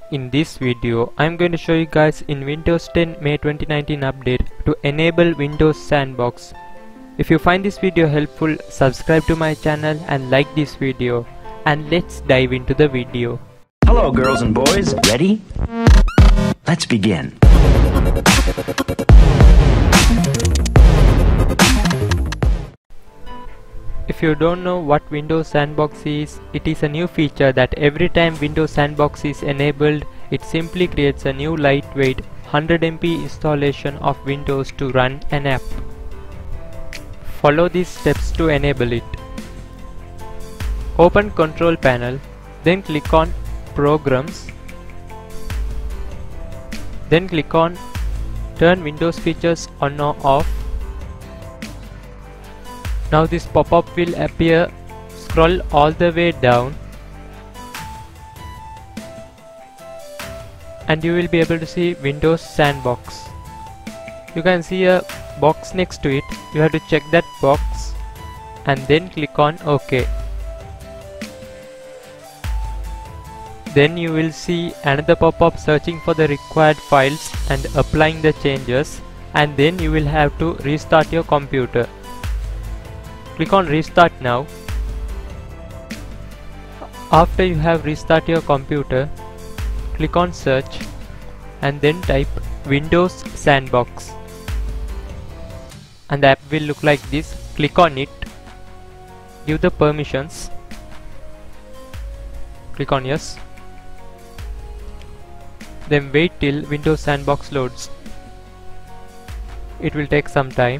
In this video, I'm going to show you guys in Windows 10 May 2019 update to enable Windows Sandbox. If you find this video helpful, subscribe to my channel and like this video. And let's dive into the video. Hello girls and boys, ready? Let's begin. If you don't know what Windows Sandbox is, it is a new feature that every time Windows Sandbox is enabled, it simply creates a new lightweight 100 MB installation of Windows to run an app. Follow these steps to enable it. Open Control Panel, then click on Programs, then click on Turn Windows Features on or off. Now this pop-up will appear. Scroll all the way down and you will be able to see Windows Sandbox. You can see a box next to it. You have to check that box and then click on OK. Then you will see another pop-up searching for the required files and applying the changes, and then you will have to restart your computer. Click on Restart now. After you have restarted your computer, click on Search and then type Windows Sandbox. And the app will look like this. Click on it. Give the permissions. Click on Yes. Then wait till Windows Sandbox loads. It will take some time.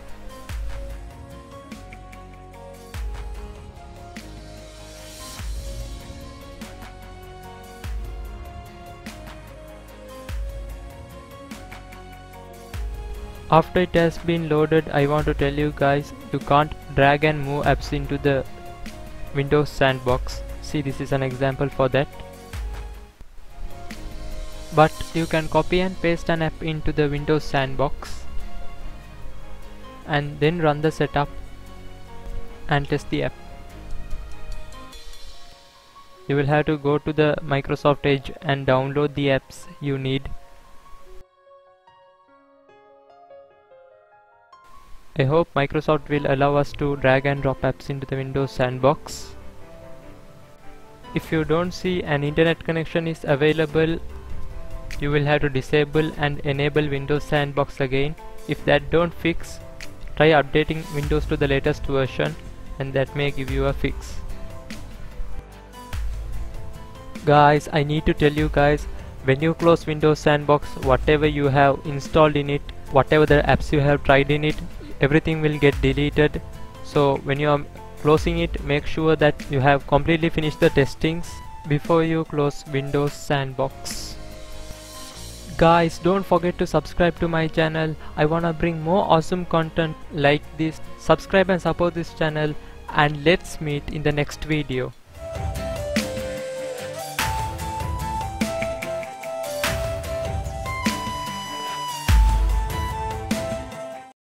After it has been loaded, I want to tell you guys, you can't drag and move apps into the Windows Sandbox. See, this is an example for that. But you can copy and paste an app into the Windows Sandbox and then run the setup and test the app. You will have to go to the Microsoft Edge and download the apps you need. I hope Microsoft will allow us to drag and drop apps into the Windows Sandbox. If you don't see an internet connection is available, you will have to disable and enable Windows Sandbox again. If that don't fix, try updating Windows to the latest version and that may give you a fix. Guys, I need to tell you guys, when you close Windows Sandbox, whatever you have installed in it, whatever the apps you have tried in it, everything will get deleted. So when you are closing it, make sure that you have completely finished the testings before you close Windows Sandbox. Guys, don't forget to subscribe to my channel. I wanna bring more awesome content like this. Subscribe and support this channel, and let's meet in the next video.